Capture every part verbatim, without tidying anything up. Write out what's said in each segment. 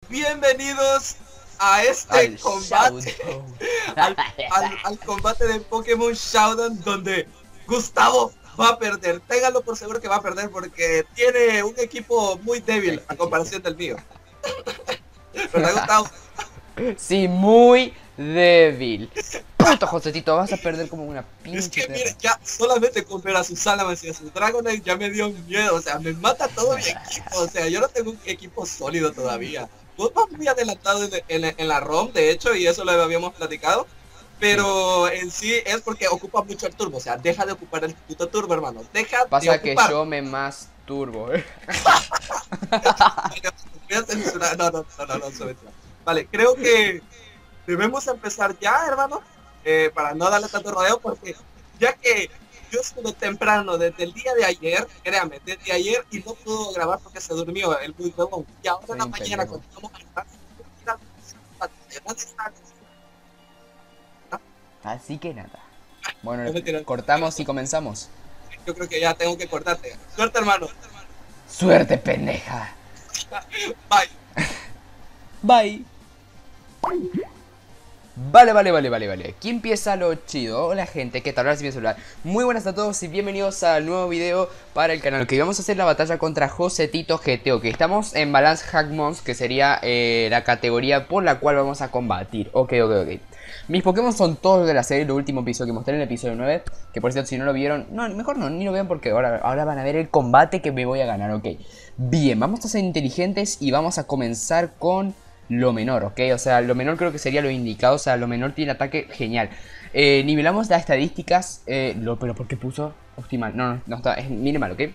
Bienvenidos a este Al combate, Showdown. al, al, al combate de Pokémon Showdown, donde Gustavo va a perder. Ténganlo por seguro que va a perder porque tiene un equipo muy débil a Este chiste. comparación del mío. ¿Verdad, Gustavo? Sí, muy débil. Puto Josetito, vas a perder como una Es pinche que, mire, perra. ya solamente con ver a sus Salamence y a sus Dragonite ya me dio miedo. O sea, me mata todo mi equipo. O sea, yo no tengo un equipo sólido todavía. Vos vas muy adelantado en, en, en la ROM, de hecho, y eso lo habíamos platicado. Sí. Pero en sí es porque ocupa mucho el turbo. O sea, deja de ocupar el puto turbo, hermano. Deja de Pasa que ocupar. yo me más turbo. Voy a censurar. No, no, no, no, no, no, no. Vale, creo que debemos empezar ya, hermano, eh, para no darle tanto rodeo, porque ya que yo estuve temprano desde el día de ayer, créame, desde ayer y no pudo grabar porque se durmió el muy huevón. Y ahora en Soy la un mañana pendejo. cuando estamos a grabar, Así que nada. Bueno, no me tiran. cortamos y comenzamos. Yo creo que ya tengo que cortarte. Suerte, hermano. Suerte, pendeja. Bye. Bye. Vale, vale, vale, vale, vale. Aquí empieza lo chido. Hola gente, ¿qué tal? Ahora sí mi celular. Muy buenas a todos y bienvenidos al nuevo video para el canal. Que vamos a hacer la batalla contra Josetito G T O. Que estamos en Balance Hackmons, que sería eh, la categoría por la cual vamos a combatir. Ok, ok, ok. Mis Pokémon son todos de la serie, el último episodio que mostré en el episodio nueve. Que por cierto, si no lo vieron, no, mejor no, ni lo vean porque ahora, ahora van a ver el combate que me voy a ganar, ok. Bien, vamos a ser inteligentes y vamos a comenzar con lo menor, ¿ok? O sea, lo menor creo que sería lo indicado. O sea, lo menor tiene ataque genial. Eh, nivelamos las estadísticas. Eh, lo, pero ¿por qué puso optimal? No, no, no está, es minimal, ¿ok?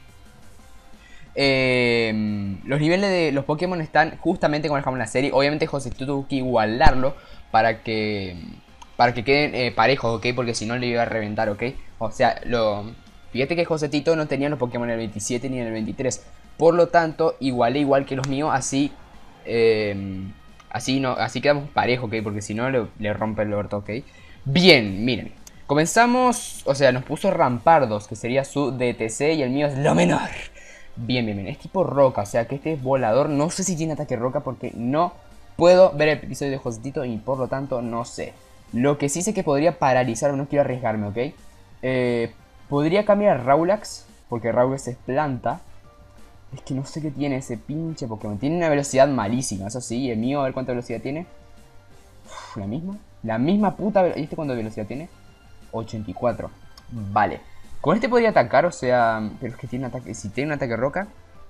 Eh, los niveles de los Pokémon están justamente como dejamos en la serie. Obviamente José tuvo que igualarlo para que para que queden eh, parejos, ¿ok? Porque si no le iba a reventar, ¿ok? O sea, lo fíjate que Josetito no tenía los Pokémon en el veintisiete ni en el veintitrés. Por lo tanto, igualé igual que los míos, así eh, así no así quedamos parejos, ¿ok? Porque si no le, le rompe el orto, ¿ok? Bien, miren. Comenzamos, o sea, nos puso Rampardos, que sería su D T C y el mío es lo menor. Bien, bien, bien. Es tipo roca, o sea que este es volador. No sé si tiene ataque roca porque no puedo ver el episodio de Josetito y por lo tanto no sé. Lo que sí sé que podría paralizar, o no quiero arriesgarme, ¿ok? Eh, podría cambiar a Raulax, porque Raulax es planta. Es que no sé qué tiene ese pinche Pokémon. Tiene una velocidad malísima, eso sí. El mío, a ver cuánta velocidad tiene. Uf, ¿la misma? La misma puta velocidad. ¿Y este cuánta velocidad tiene? ochenta y cuatro. Vale. Con este podría atacar, o sea... Pero es que tiene un ataque... Si tiene un ataque roca...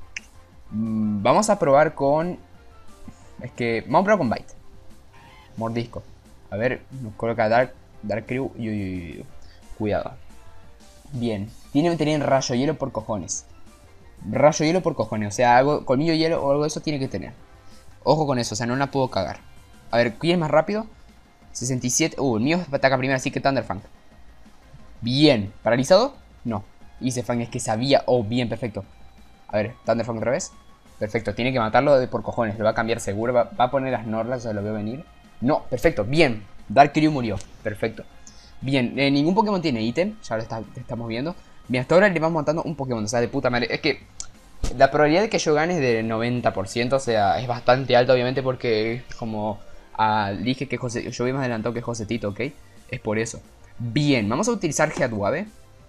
Mmm, vamos a probar con... Es que... Vamos a probar con Bite. Mordisco. A ver, nos coloca Dark... Dark Crew. Uy, uy, uy. Cuidado. Bien. Tiene, tiene rayo hielo por cojones. Rayo hielo por cojones. O sea, algo... Colmillo hielo o algo de eso tiene que tener. Ojo con eso, o sea, no la puedo cagar. A ver, ¿quién es más rápido? sesenta y siete. Uh, el mío ataca primero, así que Thunderfang. Bien. ¿Paralizado? No. Hice Fang, es que sabía. Oh, bien, perfecto. A ver, Thunderfang otra vez. Perfecto, tiene que matarlo de por cojones. Lo va a cambiar seguro. Va, va a poner las Norlas, o sea, lo veo venir. No, perfecto, bien. Dark Crew murió. Perfecto. Bien, eh, ningún Pokémon tiene ítem. Ya lo está, estamos viendo. Bien, hasta ahora le vamos matando un Pokémon. O sea, de puta madre. Es que la probabilidad de que yo gane es del noventa por ciento. O sea, es bastante alta, obviamente, porque como ah, dije que José, yo vi más adelantado que Josetito, ¿ok? Es por eso. Bien, vamos a utilizar Headwave.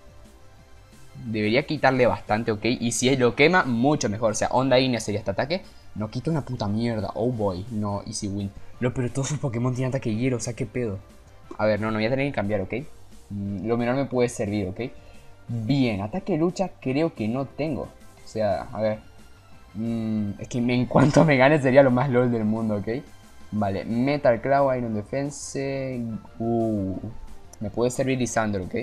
Debería quitarle bastante, ¿ok? Y si lo quema, mucho mejor. O sea, Onda Ignea sería este ataque. No quita una puta mierda. Oh boy, no, easy win. No, pero todos sus Pokémon tienen ataque hielo, o sea, qué pedo. A ver, no, no voy a tener que cambiar, ¿ok? Mm, lo menor me puede servir, ¿ok? Bien, ataque lucha creo que no tengo. O sea, a ver. Mm, es que en cuanto me gane sería lo más LOL del mundo, ¿ok? Vale, Metal Claw, Iron Defense. Uh, me puede servir Lisandro, ¿ok?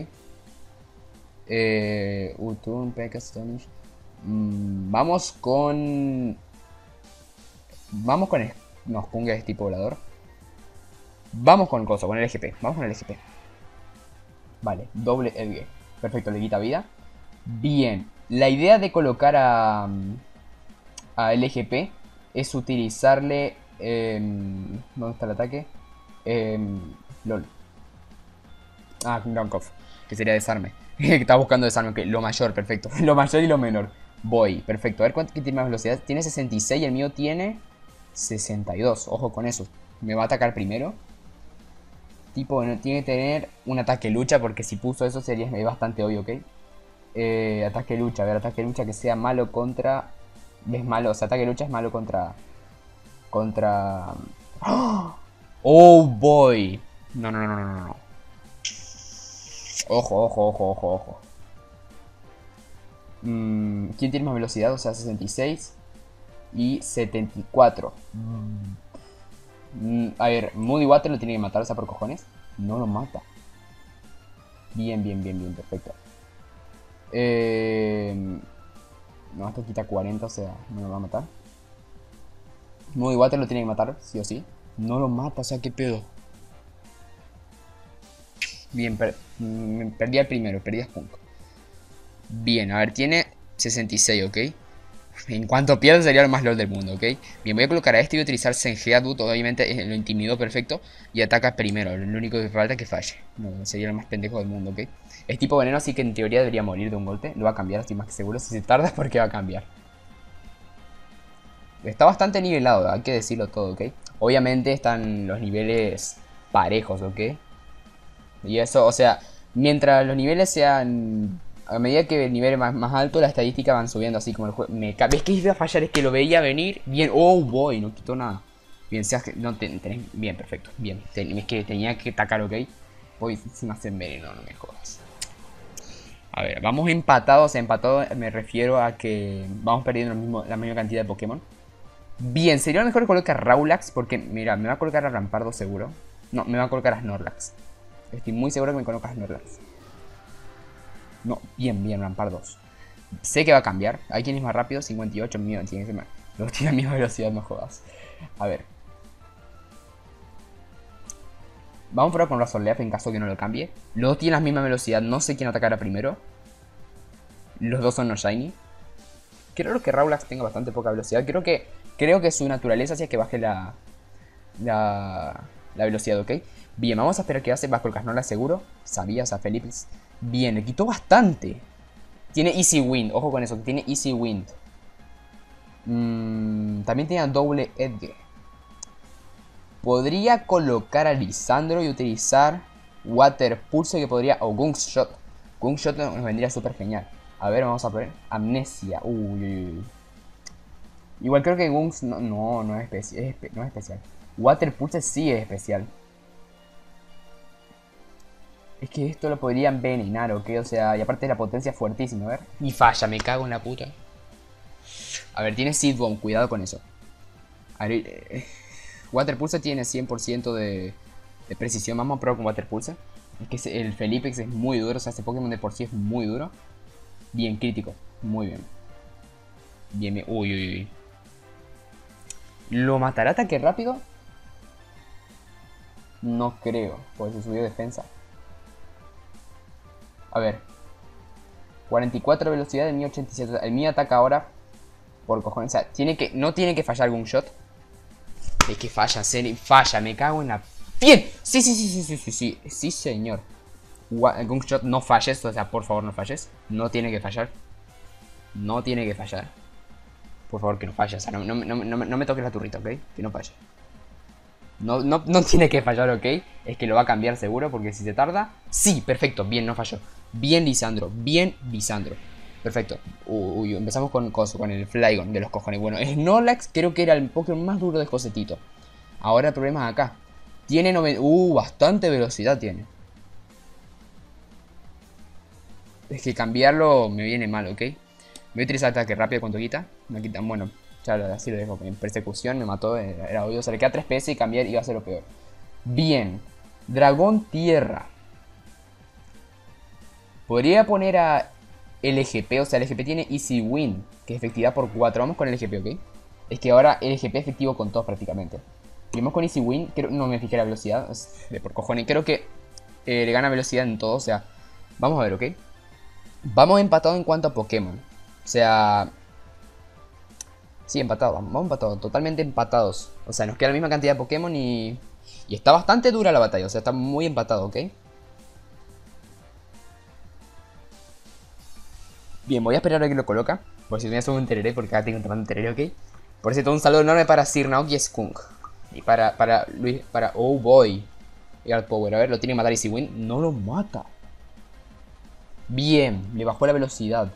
Eh, Utun, P K, Astonish. Mm, vamos con. Vamos con. No, Kunga es tipo volador. Vamos con cosa, con el L G P. Vamos con el L G P. Vale, doble L G. Perfecto, le quita vida. Bien, la idea de colocar a. A L G P es utilizarle. Eh, ¿Dónde está el ataque? Eh, LOL. Ah, Knockoff, que sería desarme. Estaba buscando desarme, ok, lo mayor, perfecto. Lo mayor y lo menor. Voy, perfecto. A ver cuánto tiene más velocidad. Tiene sesenta y seis y el mío tiene sesenta y dos. Ojo con eso. Me va a atacar primero. Tipo, bueno, tiene que tener un ataque lucha, porque si puso eso sería bastante obvio, ¿ok? Eh, ataque lucha, a ver, ataque lucha que sea malo contra... Es malo, o sea, ataque lucha es malo contra... Contra... ¡Oh! ¡Oh, boy! No, no, no, no, no, no. Ojo, ojo, ojo, ojo, ojo. Mm, ¿quién tiene más velocidad? O sea, sesenta y seis y setenta y cuatro. Mm, a ver, Moody Water lo tiene que matar, o sea, por cojones. No lo mata. Bien, bien, bien, bien, perfecto. Eh... No, esto quita cuarenta, o sea, no lo va a matar. Moody Water lo tiene que matar, sí o sí. No lo mata, o sea, qué pedo. Bien, per mm, perdí al primero, perdí a Spunk. Bien, a ver, tiene sesenta y seis, ¿ok? En cuanto pierda sería lo más LOL del mundo, ¿ok? Bien, voy a colocar a este y voy a utilizar Sengeatwood, obviamente lo intimidó perfecto. Y ataca primero, lo único que falta es que falle. No, sería lo más pendejo del mundo, ¿ok? Es tipo veneno, así que en teoría debería morir de un golpe. Lo va a cambiar, estoy más que seguro. Si se tarda es porque va a cambiar. Está bastante nivelado, hay que decirlo todo, ¿ok? Obviamente están los niveles parejos, ¿ok? Y eso, o sea, mientras los niveles sean... A medida que el nivel es más, más alto, las estadísticas van subiendo, así como el juego... Me ¿Ves que iba a fallar? Es que lo veía venir. Bien, oh boy, no quitó nada. Bien, seas que... No, ten, tenés... Bien, perfecto, bien. Ten, es que tenía que atacar, ¿ok? Voy encima se envenenó, no me jodas. A ver, vamos empatados. Empatados me refiero a que vamos perdiendo lo mismo, la misma cantidad de Pokémon. Bien, sería mejor colocar Raulax, porque, mira, me va a colocar a Rampardo seguro. No, me va a colocar a Snorlax. Estoy muy seguro que me coloca a Snorlax. No, bien, bien, Rampardos. Sé que va a cambiar. Hay quien es más rápido, cincuenta y ocho, mío, tiene que ser más. Luego tiene la misma velocidad, no jodas. A ver. Vamos a probar con Razorleaf en caso que no lo cambie. Los dos tienen la misma velocidad, no sé quién atacará primero. Los dos son no shiny. Creo que Raulax tenga bastante poca velocidad. Creo que creo que su naturaleza hacía que baje la, la, la velocidad, ¿ok? Bien, vamos a esperar qué hace. Va a colocar Snorlax seguro. Sabías a Felipe. Bien, le quitó bastante. Tiene Easy Wind, ojo con eso, tiene Easy Wind. Mm, también tiene doble Edge. Podría colocar a Lisandro y utilizar Water Pulse, que podría... O Gunk Shot. Gunk Shot nos vendría súper genial. A ver, vamos a poner Amnesia. Uy, uy, uy. Igual creo que Gunk no, no, no, es especi es espe no es especial. Water Pulse sí es especial. Es que esto lo podría envenenar, ¿ok? O sea, y aparte la potencia es fuertísima, a ver. Y falla, me cago en la puta. A ver, tiene Seed Bomb, cuidado con eso. A ver, eh, Water Pulse tiene cien por ciento de, de precisión. Vamos a probar con Water Pulse. Es que el Felipix es muy duro, o sea, este Pokémon de por sí es muy duro. Bien, crítico, muy bien. Bien, bien, uy, uy, uy. ¿Lo matará ataque rápido? No creo, porque se subió defensa. A ver, cuarenta y cuatro velocidad, el mío ochenta y siete. El mío ataca ahora por cojones. O sea, tiene que, no tiene que fallar algún shot. Es que falla, serio, falla, me cago en la... ¡Bien! Sí, sí, sí, sí, sí, sí, sí, sí, señor. Algún shot no falles, o sea, por favor no falles. No tiene que fallar. No tiene que fallar. Por favor que no falles, o sea, no, no, no, no, no me toques la turrita, ¿ok? Que no falle. No, no, no tiene que fallar, ¿ok? Es que lo va a cambiar seguro, porque si se tarda... Sí, perfecto, bien, no falló. Bien, Lisandro, bien, Lisandro. Perfecto. Uy, uy, empezamos con, con, con el Flygon de los cojones. Bueno, Snorlax creo que era el Pokémon más duro de Josetito. Ahora el problema es acá. Tiene noventa... Uh, bastante velocidad tiene. Es que cambiarlo me viene mal, ¿ok? Voy a utilizar ataque rápido, ¿cuánto quita? Me quitan, bueno... Ya así lo dejo. En persecución me mató, era obvio. Se le queda tres P S y cambiar iba a ser lo peor. Bien. Dragón Tierra. Podría poner a L G P. O sea, L G P tiene Easy Win, que es efectividad por cuatro. Vamos con L G P, ¿ok? Es que ahora L G P efectivo con todos prácticamente. Y vamos con Easy Win. Creo, no me fijé la velocidad. De por cojones. Creo que eh, le gana velocidad en todo. O sea, vamos a ver, ¿ok? Vamos empatados en cuanto a Pokémon. O sea... Sí, empatados, vamos empatados, totalmente empatados. O sea, nos queda la misma cantidad de Pokémon y... Y está bastante dura la batalla, o sea, está muy empatado, ¿ok? Bien, voy a esperar a que lo coloca. Por si tenía solo un tereré, porque acá tengo tomando un tereré, ¿ok? Por cierto, un saludo enorme para Sir Naoki Skunk. Y para, para Luis, para Oh Boy. Y al Power, a ver, lo tiene que matar Easy Win. No lo mata. Bien, le bajó la velocidad.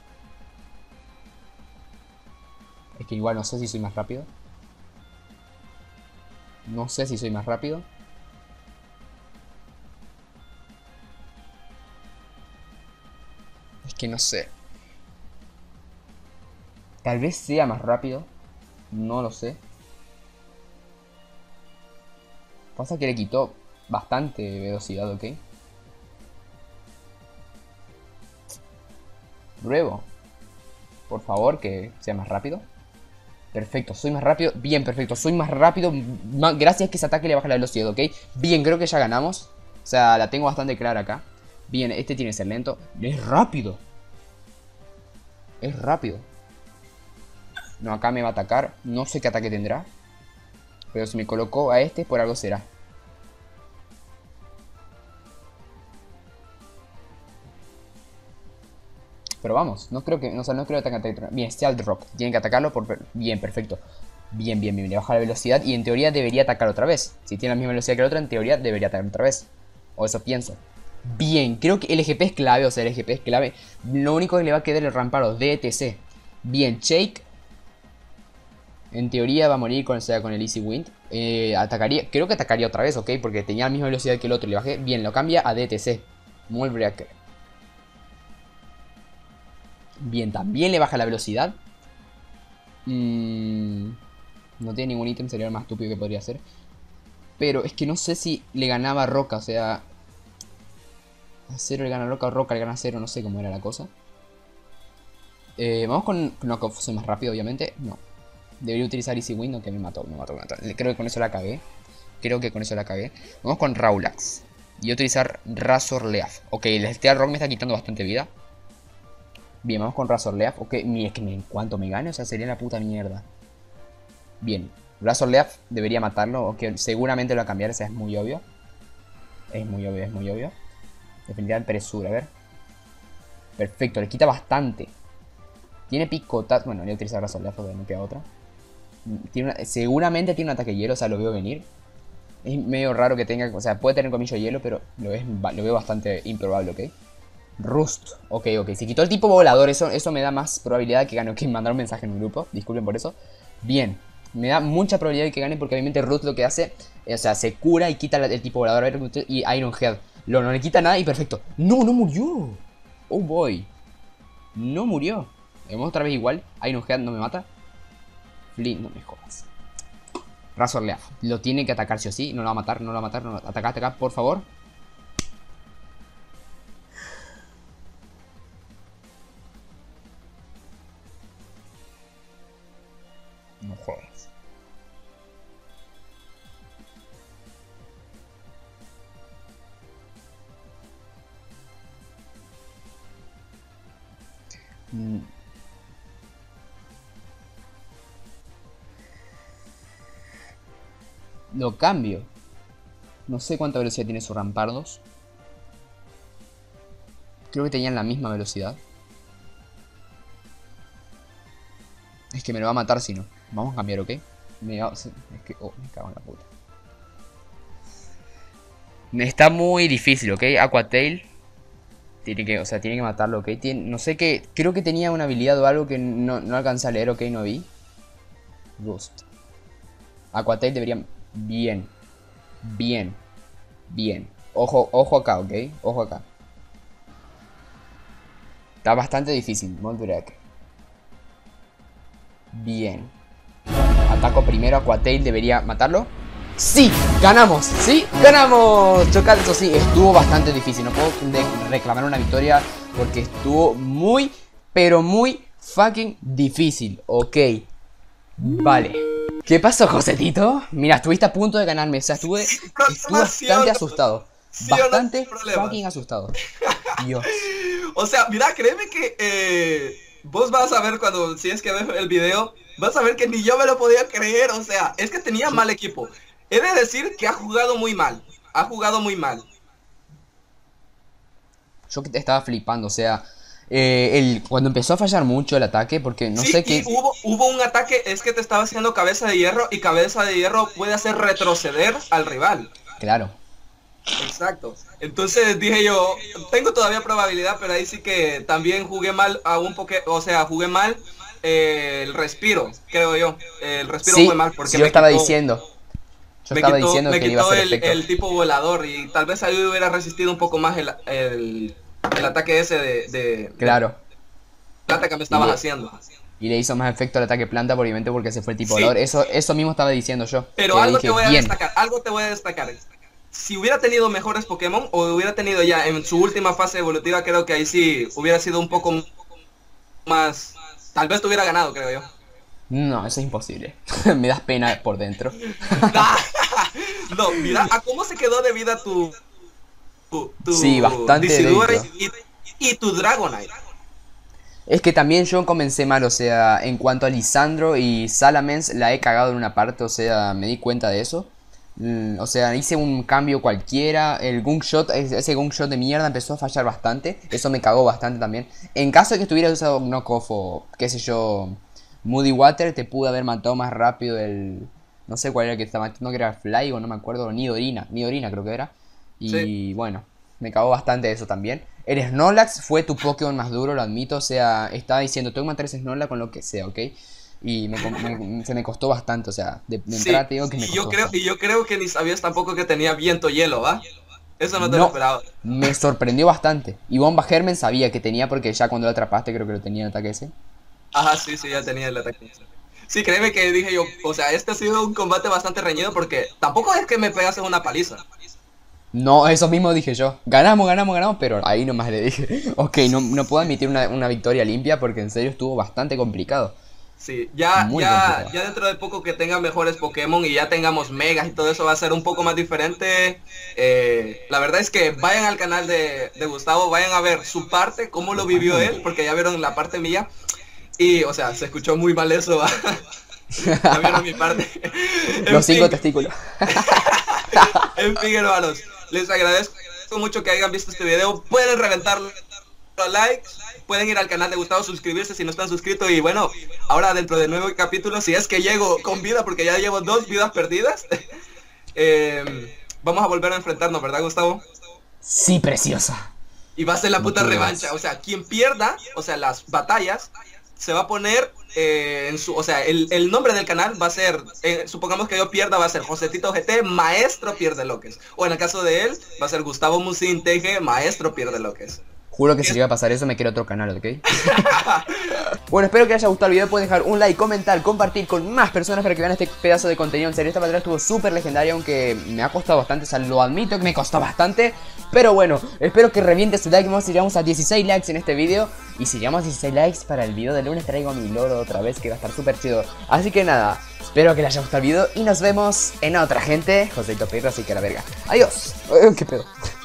Es que igual no sé si soy más rápido. No sé si soy más rápido. Es que no sé. Tal vez sea más rápido. No lo sé. Pasa que le quitó bastante velocidad, ¿ok? Pruebo. Por favor, que sea más rápido. Perfecto, soy más rápido. Bien, perfecto, soy más rápido. Gracias que ese ataque le baja la velocidad, ¿ok? Bien, creo que ya ganamos. O sea, la tengo bastante clara acá. Bien, este tiene que ser lento. Es rápido. Es rápido. No, acá me va a atacar. No sé qué ataque tendrá. Pero si me colocó a este, por algo será. Pero vamos, no creo que, no, o sea, no creo que ataque. Bien, Stealth Rock. Tienen que atacarlo por... Bien, perfecto. Bien, bien, bien. Le baja la velocidad y en teoría debería atacar otra vez. Si tiene la misma velocidad que el otro, en teoría debería atacar otra vez. O eso pienso. Bien, creo que el G P es clave, o sea, el G P es clave. Lo único que le va a quedar el ramparo, D T C. Bien, Shake. En teoría va a morir con, o sea, con el Easy Wind. Eh, atacaría, creo que atacaría otra vez, ok, porque tenía la misma velocidad que el otro y le bajé. Bien, lo cambia a D T C. Moonbreaker. Bien, también le baja la velocidad. Mm, no tiene ningún ítem, sería lo más estúpido que podría hacer. Pero es que no sé si le ganaba a Roca, o sea... A cero le gana a Roca o Roca le gana a cero, no sé cómo era la cosa. Eh, vamos con Knockoff, soy más rápido obviamente. No. Debería utilizar Easy Win, no, que me mató, me mató, me mató. Creo que con eso la cagué. Creo que con eso la cagué. Vamos con Raulax. Y voy a utilizar Razor Leaf. Ok, el Steel Rock me está quitando bastante vida. Bien, vamos con Razor Leaf. Ok, es que en cuanto me gane, o sea, sería la puta mierda. Bien, Razor Leaf debería matarlo. Ok, seguramente lo va a cambiar, o sea, es muy obvio. Es muy obvio, es muy obvio. Definitivamente presura, a ver. Perfecto, le quita bastante. Tiene picotas. Bueno, voy a utilizar Razor Leaf porque no queda otra. Tiene una... Seguramente tiene un ataque hielo, o sea, lo veo venir. Es medio raro que tenga, o sea, puede tener colmillo hielo, pero lo, es, lo veo bastante improbable, ¿ok? Rust, ok, ok, si quitó el tipo volador, eso, eso me da más probabilidad de que gane, ok, mandar un mensaje en un grupo, disculpen por eso. Bien, me da mucha probabilidad de que gane porque obviamente Rust lo que hace, o sea, se cura y quita el, el tipo volador, a ver, y Iron Head. Lo, no le quita nada y perfecto. No, no murió. Oh boy. No murió. Vamos otra vez igual, Iron Head no me mata. Flint, no me jodas. Razor Leaf, lo tiene que atacar sí o sí. No lo va a matar, no lo va a matar, no lo va a atacar, atacar, por favor. No jodas. Mm. Lo cambio. No sé cuánta velocidad tiene su Rampardos. Creo que tenían la misma velocidad. Es que me lo va a matar si no. Vamos a cambiar, ¿ok? Me va... Es que... Oh, me cago en la puta. Está muy difícil, ¿ok? Aqua Tail. Tiene que... O sea, tiene que matarlo, ¿ok? Tiene... No sé qué... Creo que tenía una habilidad o algo que no, no alcancé a leer, ¿ok? No vi. Rust. Aqua Tail debería... Bien. Bien. Bien. Ojo, ojo acá, ¿ok? Ojo acá. Está bastante difícil. Molbreak. Bien. Ataco primero. Aquatail debería matarlo. ¡Sí! ¡Ganamos! ¿Sí? ¡Ganamos! Chocar, eso sí, estuvo bastante difícil. No puedo reclamar una victoria porque estuvo muy, pero muy fucking difícil. Ok. Vale. ¿Qué pasó, Josetito? Mira, estuviste a punto de ganarme. O sea, estuve, estuve bastante asustado. Sí, bastante no fucking asustado. Dios. O sea, mira, créeme que eh, vos vas a ver cuando, si es que ves el video, vas a ver que ni yo me lo podía creer. O sea, es que tenía mal equipo. He de decir que ha jugado muy mal. Ha jugado muy mal. Yo estaba flipando, o sea, Eh, el, cuando empezó a fallar mucho el ataque, porque no sí, sé qué... Hubo, hubo un ataque, es que te estaba haciendo cabeza de hierro y cabeza de hierro puede hacer retroceder al rival. Claro. Exacto. Entonces dije yo, tengo todavía probabilidad, pero ahí sí que también jugué mal a un poco, o sea, jugué mal eh, el respiro, creo yo. El respiro Sí, fue mal porque sí, yo me estaba quitó, diciendo. Yo me estaba quitó, diciendo me que iba a quitó ser el, efecto. el tipo volador y tal vez ahí hubiera resistido un poco más el, el, el ataque ese de, de, Claro. de plata que me Y estabas le, haciendo. y le hizo más efecto al ataque planta, obviamente, porque se fue el tipo Sí, volador. Eso, eso mismo estaba diciendo yo. pero Que algo te dije, voy a bien. destacar, algo te voy a destacar. Si hubiera tenido mejores Pokémon o hubiera tenido ya en su última fase evolutiva, creo que ahí sí hubiera sido un poco más... Tal vez te hubiera ganado, creo yo. No, eso es imposible. Me das pena por dentro. No, mira, ¿a cómo se quedó de vida tu... tu, tu Sí, bastante Decidueye lento. y, y tu Dragonite? Es que también yo comencé mal, o sea, en cuanto a Lisandro y Salamence, la he cagado en una parte, o sea, me di cuenta de eso. Mm, o sea, hice un cambio cualquiera, el Gunshot, ese Gunshot de mierda empezó a fallar bastante, eso me cagó bastante también. En caso de que estuviera usado Knockoff o, qué sé yo, Moody Water, te pude haber matado más rápido el... No sé cuál era el que estaba matando, que era Fly o no me acuerdo, Nidorina, Nidorina creo que era. Y Sí. bueno, me cagó bastante eso también. El Snorlax fue tu Pokémon más duro, lo admito. O sea, estaba diciendo, tengo que matar ese Snorlax con lo que sea, ¿ok? Y me, me- se me costó bastante, o sea, de, de Sí, entrada te digo que me y yo costó creo, bastante. y yo creo que ni sabías tampoco que tenía viento hielo, ¿va? Eso no te lo No, esperaba. me sorprendió bastante. Y Bomba Germen sabía que tenía porque ya cuando lo atrapaste creo que lo tenía el ataque ese. Ajá, sí, sí, ya tenía el ataque. Sí, créeme que dije yo, o sea, este ha sido un combate bastante reñido porque tampoco es que me pegases una paliza. No, eso mismo dije yo. Ganamos, ganamos, ganamos, pero ahí nomás le dije. Ok, no, no puedo admitir una, una victoria limpia porque en serio estuvo bastante complicado. Sí, ya, Muy ya, complicado. ya dentro de poco que tenga mejores Pokémon y ya tengamos megas y todo eso va a ser un poco más diferente. Eh, la verdad es que vayan al canal de, de Gustavo, vayan a ver su parte, cómo lo vivió él, porque ya vieron la parte mía. Y, o sea, se escuchó muy mal eso, ¿va? Ya vieron mi parte. En Los cinco fin, testículos. en fin, hermanos, les agradezco mucho que hayan visto este video. Pueden reventarlo a likes, pueden ir al canal de Gustavo, suscribirse si no están suscritos. Y bueno, ahora dentro del nuevo capítulo, si es que llego con vida, porque ya llevo dos vidas perdidas, eh, vamos a volver a enfrentarnos, ¿verdad, Gustavo? Sí, preciosa. Y va a ser la No puta pude revancha. más. O sea, quien pierda, o sea, las batallas, se va a poner eh, en su, o sea, el, el nombre del canal va a ser, eh, supongamos que yo pierda, va a ser Josetito G T, Maestro Pierde Loques. O en el caso de él, va a ser Gustavo Musin T G, Maestro Pierde Loques. Juro que si llega a pasar eso me quiero otro canal, ¿ok? Bueno, espero que les haya gustado el video. Pueden dejar un like, comentar, compartir con más personas para que vean este pedazo de contenido. En serio, esta batalla estuvo súper legendaria, aunque me ha costado bastante. O sea, lo admito que me costó bastante. Pero bueno, espero que reviente su like. Vamos a llegamos a dieciséis likes en este video. Y si llegamos a dieciséis likes para el video de lunes, traigo a mi loro otra vez, que va a estar súper chido. Así que nada, espero que les haya gustado el video. Y nos vemos en otra, gente. Joséito Pirro, así que a la verga. Adiós. Ay, ¿qué pedo?